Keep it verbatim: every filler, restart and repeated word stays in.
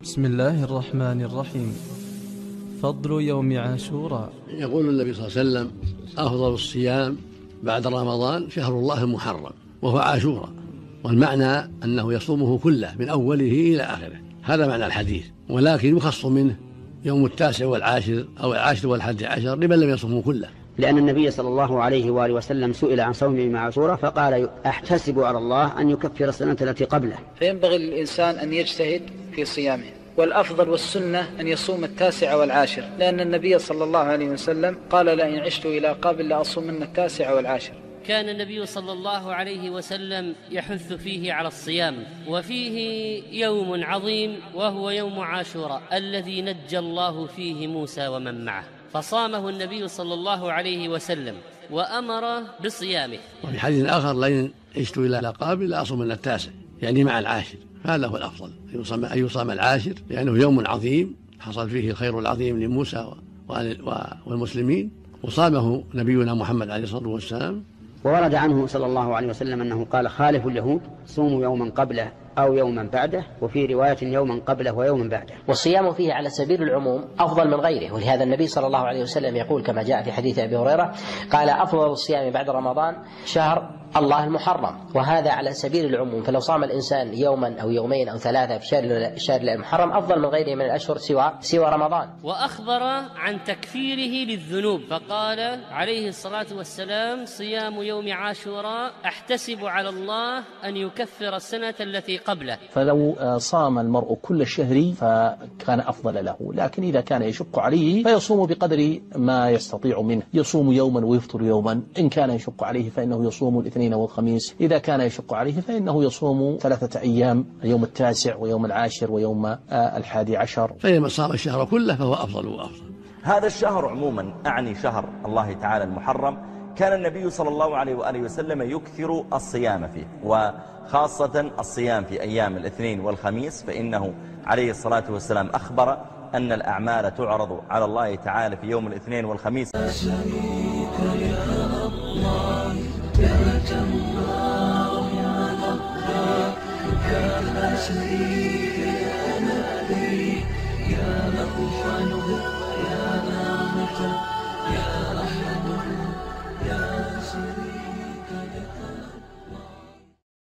بسم الله الرحمن الرحيم. فضل يوم عاشوراء. يقول النبي صلى الله عليه وسلم: أفضل الصيام بعد رمضان شهر الله المحرم وهو عاشوراء، والمعنى أنه يصومه كله من أوله إلى آخره، هذا معنى الحديث، ولكن يخص منه يوم التاسع والعاشر أو العاشر والحادي عشر لمن لم يصومه كله، لأن النبي صلى الله عليه وآله وسلم سئل عن صوم يوم عاشوراء فقال: أحتسب على الله أن يكفر السنة التي قبله. فينبغي للإنسان أن يجتهد في صيامه، والأفضل والسنة أن يصوم التاسع والعاشر، لأن النبي صلى الله عليه وسلم قال: لئن عشت إلى قابل لأصومن التاسع والعاشر. كان النبي صلى الله عليه وسلم يحث فيه على الصيام، وفيه يوم عظيم وهو يوم عاشوراء الذي نجى الله فيه موسى ومن معه، فصامه النبي صلى الله عليه وسلم وأمر بصيامه. وفي حديث آخر: لئن عشت إلى قابل لأصومن التاسع، يعني مع العاشر، هذا هو الأفضل أن يصام العاشر، لأنه يوم عظيم حصل فيه الخير العظيم لموسى والمسلمين، وصامه نبينا محمد عليه الصلاة والسلام. وورد عنه صلى الله عليه وسلم أنه قال: خالفوا اليهود، صوموا يوما قبله أو يوما بعده، وفي رواية يوما قبله ويوما بعده. والصيام فيه على سبيل العموم أفضل من غيره، ولهذا النبي صلى الله عليه وسلم يقول كما جاء في حديث أبي هريرة قال: أفضل الصيام بعد رمضان شهر الله المحرم، وهذا على سبيل العموم، فلو صام الإنسان يوما أو يومين أو ثلاثة في شهر المحرم أفضل من غيره من الأشهر سوى سوى رمضان. وأخبر عن تكفيره للذنوب فقال عليه الصلاة والسلام: صيام يوم عاشوراء أحتسب على الله أن يكفر السنة التي قبله. فلو صام المرء كل الشهر فكان أفضل له، لكن إذا كان يشق عليه فيصوم بقدر ما يستطيع منه، يصوم يوما ويفطر يوما، إن كان يشق عليه فإنه يصوم الاثنين والخميس، إذا كان يشق عليه فإنه يصوم ثلاثة أيام، اليوم التاسع ويوم العاشر ويوم الحادي عشر. فإذا صام الشهر كله فهو أفضل وأفضل. هذا الشهر عموما أعني شهر الله تعالى المحرم، كان النبي صلى الله عليه وآله وسلم يكثر الصيام فيه، وخاصة الصيام في أيام الاثنين والخميس، فإنه عليه الصلاة والسلام أخبر أن الأعمال تعرض على الله تعالى في يوم الاثنين والخميس. يا أحد يا سري